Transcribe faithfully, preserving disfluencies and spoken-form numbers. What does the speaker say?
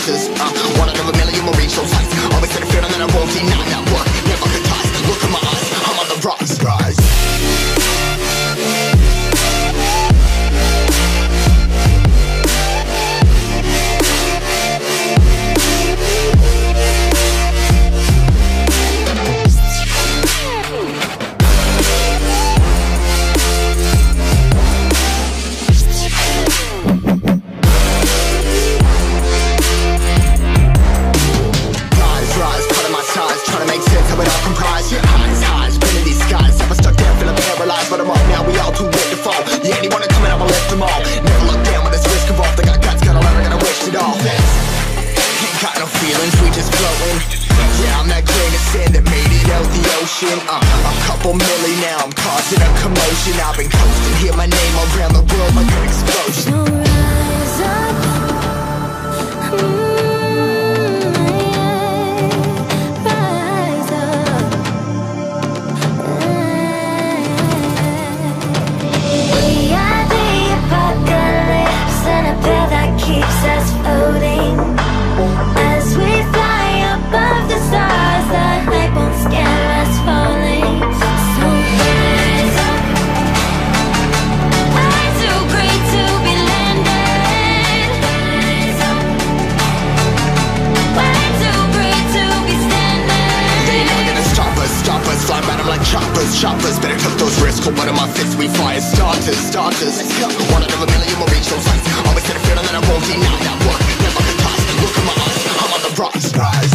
starters. uh, One out of a million will reach those heights. Always had a feeling that I won't deny that work. Never could ties. Look in my eyes, I'm on the rise. Rise. But I'm up now, we all too late to fall. Yeah, anyone coming, I'ma lift them all. Never look down when there's risk involved. I got guts, gotta learn, I gotta wish it all. Ain't got no feelings, we just floating. Yeah, I'm that grain of sand that made it out the ocean. uh, A couple milli now, I'm causing a commotion. I've been coasting, hear my name around the world like an explosion. So rise up. Mm. Keeps us floating as we fly above the stars. The hype won't scare us falling. So rise up. I'm too great to be landed. Rise up. Way too great to be standing. They ain't never gonna stop us, stop us. Flying by them like choppers, choppers. Better took those risks. Hold one of my fists, we fire starters, starters. Let's go. One out of a million will reach those heights. Always had a feeling that I won't deny that work. Never could toss. Look in my eyes, I'm on the rise. Rise.